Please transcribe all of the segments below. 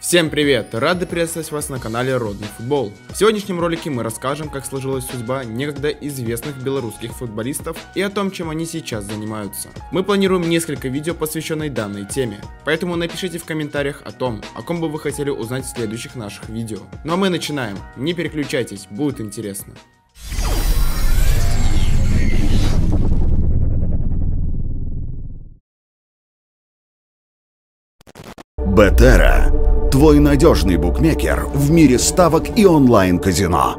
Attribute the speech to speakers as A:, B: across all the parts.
A: Всем привет! Рады приветствовать вас на канале Родный Футбол. В сегодняшнем ролике мы расскажем, как сложилась судьба некогда известных белорусских футболистов и о том, чем они сейчас занимаются. Мы планируем несколько видео, посвященных данной теме, поэтому напишите в комментариях о том, о ком бы вы хотели узнать в следующих наших видео. Ну а мы начинаем. Не переключайтесь, будет интересно.
B: Бетера – твой надежный букмекер в мире ставок и онлайн-казино.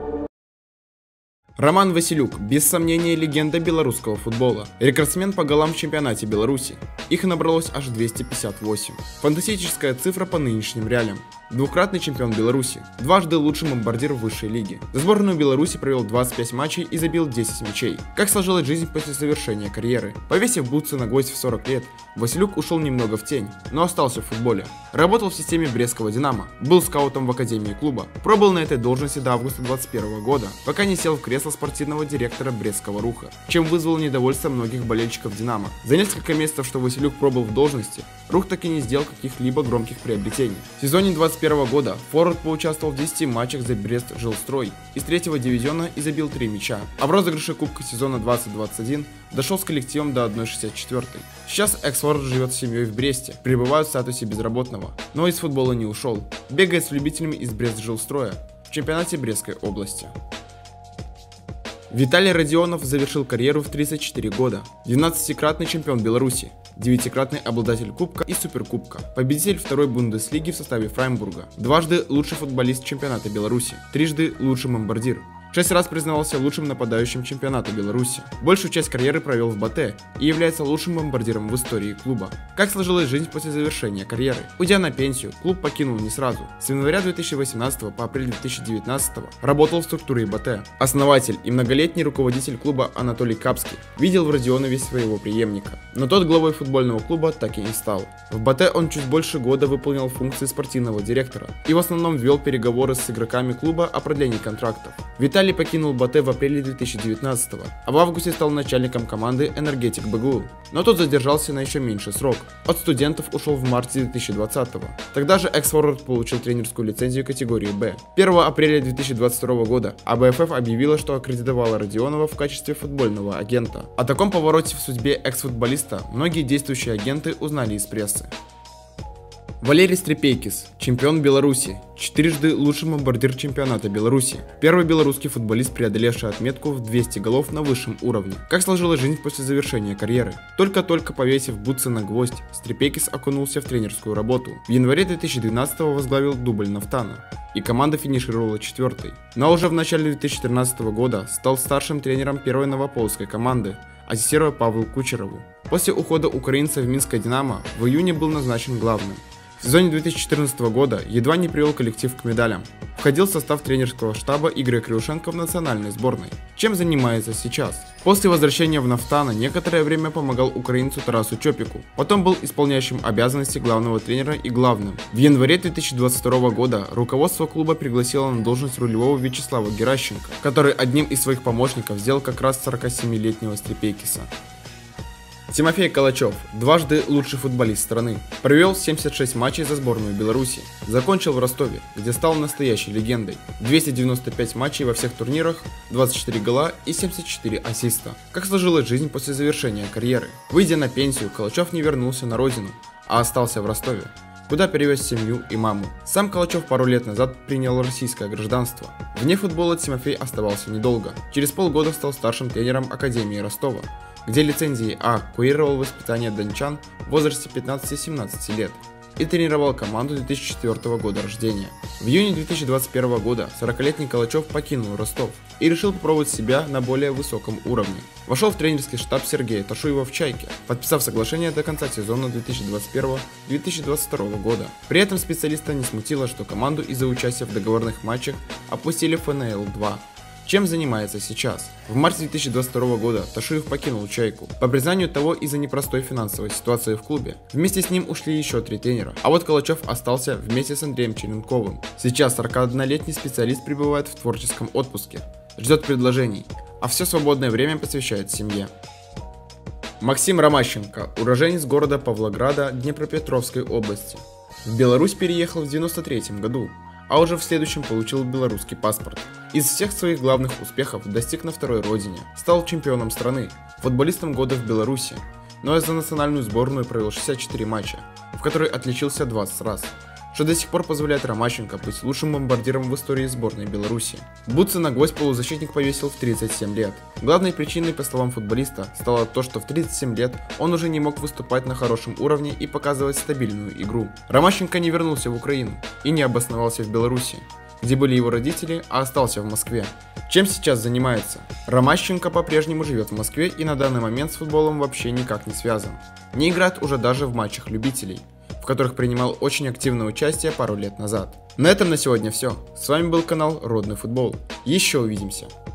A: Роман Василюк, без сомнения, легенда белорусского футбола. Рекордсмен по голам в чемпионате Беларуси. Их набралось аж 258. Фантастическая цифра по нынешним реалиям. Двукратный чемпион Беларуси, дважды лучший бомбардир в высшей лиге. За сборную Беларуси провел 25 матчей и забил 10 мячей. Как сложилась жизнь после завершения карьеры? Повесив бутсы на гвоздь в 40 лет, Василюк ушел немного в тень, но остался в футболе. Работал в системе Брестского Динамо, был скаутом в академии клуба, пробыл на этой должности до августа 2021 года, пока не сел в кресло спортивного директора Брестского Руха, чем вызвал недовольство многих болельщиков Динамо. За несколько месяцев, что Василюк пробыл в должности, Рух так и не сделал каких-либо громких приобретений. В сезоне 2021 года форвард поучаствовал в 10 матчах за Брест-Жилстрой из 3-го дивизиона и забил 3 мяча, а в розыгрыше Кубка сезона 2021 дошел с коллективом до 1/64. Сейчас экс-форвард живет с семьей в Бресте, пребывает в статусе безработного, но из футбола не ушел, бегает с любителями из Брест-Жилстроя в чемпионате Брестской области. Виталий Родионов завершил карьеру в 34 года, 12-кратный чемпион Беларуси, 9-кратный обладатель Кубка и Суперкубка, победитель второй Бундеслиги в составе Фрайбурга, дважды лучший футболист чемпионата Беларуси, трижды лучший бомбардир. 6 раз признавался лучшим нападающим чемпионата Беларуси. Большую часть карьеры провел в БАТЭ и является лучшим бомбардиром в истории клуба. Как сложилась жизнь после завершения карьеры? Уйдя на пенсию, клуб покинул не сразу. С января 2018 по апрель 2019 работал в структуре БАТЭ. Основатель и многолетний руководитель клуба Анатолий Капский видел в Родионове своего преемника, но тот главой футбольного клуба так и не стал. В БАТЭ он чуть больше года выполнял функции спортивного директора и в основном вел переговоры с игроками клуба о продлении контрактов. Виталий покинул БАТЭ в апреле 2019, а в августе стал начальником команды «Энергетик БГУ», но тот задержался на еще меньший срок. От студентов ушел в марте 2020. Тогда же экс-форвард получил тренерскую лицензию категории «Б». 1 апреля 2022 года АБФФ объявила, что аккредитовала Родионова в качестве футбольного агента. О таком повороте в судьбе экс-футболиста многие действующие агенты узнали из прессы. Валерий Стрепейкис, чемпион Беларуси, 4-жды лучший бомбардир чемпионата Беларуси, первый белорусский футболист, преодолевший отметку в 200 голов на высшем уровне. Как сложилась жизнь после завершения карьеры? Только-только повесив бутсы на гвоздь, Стрепейкис окунулся в тренерскую работу. В январе 2012 возглавил дубль Нафтана, и команда финишировала 4-й. Но уже в начале 2013 года стал старшим тренером первой новополоцкой команды, ассистируя Павлу Кучерову. После ухода украинца в Минское Динамо в июне был назначен главным. В сезоне 2014 года едва не привел коллектив к медалям. Входил в состав тренерского штаба Игоря Крюшенко в национальной сборной. Чем занимается сейчас? После возвращения в Нафтана некоторое время помогал украинцу Тарасу Чопику. Потом был исполняющим обязанности главного тренера и главным. В январе 2022 года руководство клуба пригласило на должность рулевого Вячеслава Геращенко, который одним из своих помощников сделал как раз 47-летнего Стрепейкиса. Тимофей Калачев, дважды лучший футболист страны, провел 76 матчей за сборную Беларуси, закончил в Ростове, где стал настоящей легендой, 295 матчей во всех турнирах, 24 гола и 74 ассиста. Как сложилась жизнь после завершения карьеры? Выйдя на пенсию, Калачев не вернулся на родину, а остался в Ростове, куда перевез семью и маму. Сам Калачев пару лет назад принял российское гражданство. Вне футбола Тимофей оставался недолго, через полгода стал старшим тренером Академии Ростова, где лицензией А курировал воспитание дончан в возрасте 15-17 лет и тренировал команду 2004 года рождения. В июне 2021 года 40-летний Калачев покинул Ростов и решил попробовать себя на более высоком уровне. Вошел в тренерский штаб Сергея Ташуева в «Чайке», подписав соглашение до конца сезона 2021-2022 года. При этом специалиста не смутило, что команду из-за участия в договорных матчах опустили в ФНЛ-2. Чем занимается сейчас? В марте 2022 года Ташуев покинул «Чайку», по признанию того, из-за непростой финансовой ситуации в клубе. Вместе с ним ушли еще 3 тренера, а вот Калачев остался вместе с Андреем Черенковым. Сейчас 41-летний специалист пребывает в творческом отпуске, ждет предложений, а все свободное время посвящает семье. Максим Ромащенко, уроженец города Павлограда Днепропетровской области. В Беларусь переехал в 1993 году, а уже в следующем получил белорусский паспорт. Из всех своих главных успехов достиг на второй родине, стал чемпионом страны, футболистом года в Беларуси, но за национальную сборную провел 64 матча, в которых отличился 20 раз, что до сих пор позволяет Ромащенко быть лучшим бомбардиром в истории сборной Беларуси. Бутсы на гвоздь полузащитник повесил в 37 лет. Главной причиной, по словам футболиста, стало то, что в 37 лет он уже не мог выступать на хорошем уровне и показывать стабильную игру. Ромащенко не вернулся в Украину и не обосновался в Беларуси, где были его родители, а остался в Москве. Чем сейчас занимается? Ромащенко по-прежнему живет в Москве и на данный момент с футболом вообще никак не связан. Не играет уже даже в матчах любителей, в которых принимал очень активное участие пару лет назад. На этом на сегодня все. С вами был канал Родный Футбол. Еще увидимся.